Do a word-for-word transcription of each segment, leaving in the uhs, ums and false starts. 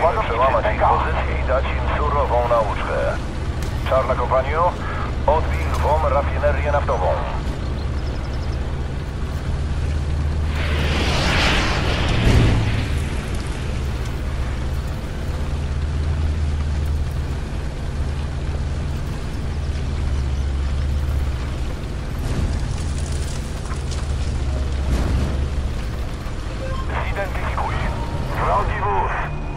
Musimy przełamać ich pozycję i dać im surową nauczkę. Czarna kompanio, odbij lwom rafinerię naftową. Zidentyfikuj. Wrogi wóz.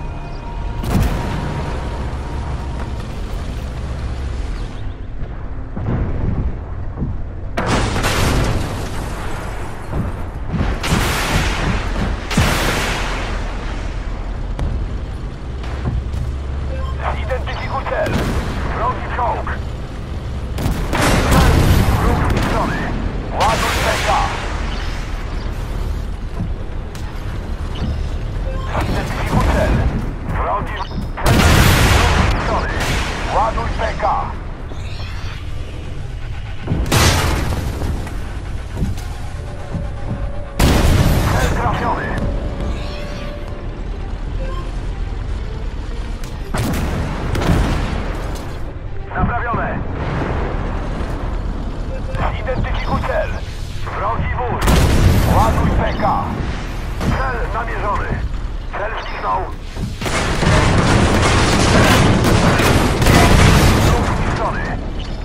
Zidentyfikuj cel. Wrogi czołg. Wróg zniszczony. Ładuj P K. Zidentyfikuj cel. Wrogi cel. Wróg zniszczony. Ładuj P K. Cel trafiony. Naprawione. Zidentyfikuj cel. Wrogi wóz. Ładuj P K. Cel namierzony. Cel zniknął. Wróg zniszczony.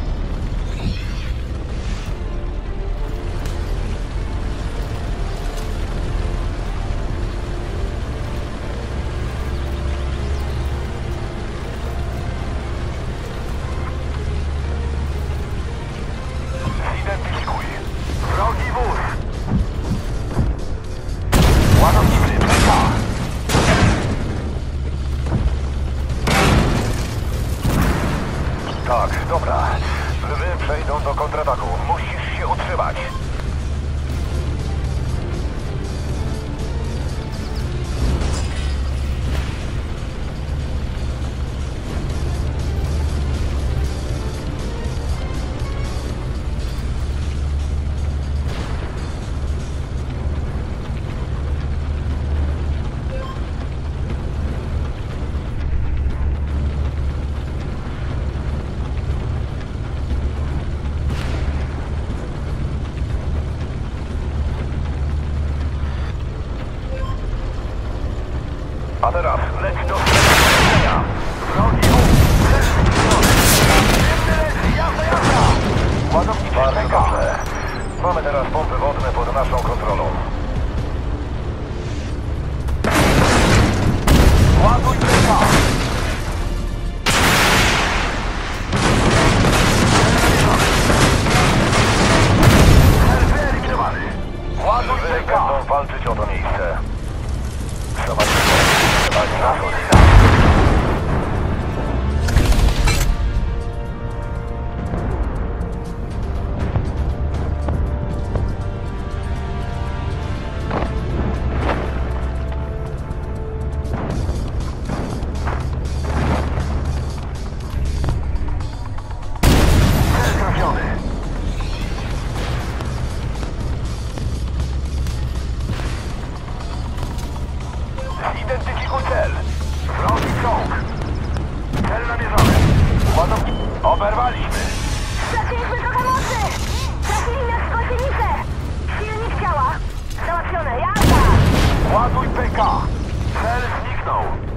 Zidentyfikuj. Wrogi wóz. Ładowniczy P K. Tak, dobra. Lwy przejdą do kontrataku. Musisz się utrzymać. A teraz leć do strzelenia. Wrogi wóz. Jazda, jazda. Ładowniczy P K. Mamy teraz pompy wodne pod naszą kontrolą. Ładuj P K. Cel wyeliminowany. Ładuj P K. Będą walczyć o to miejsce. Trzeba się trzymać na chodzinach. Cel trafiony. Zidentyfikuj cel. Wrogi czołg. Cel namierzony. Ładownik. Oberwaliśmy. Straciliśmy trochę mocy! Trafili nas w gąsienicę! Silnik działa! Załatwione, jazda! Ładuj P K. Cel zniknął.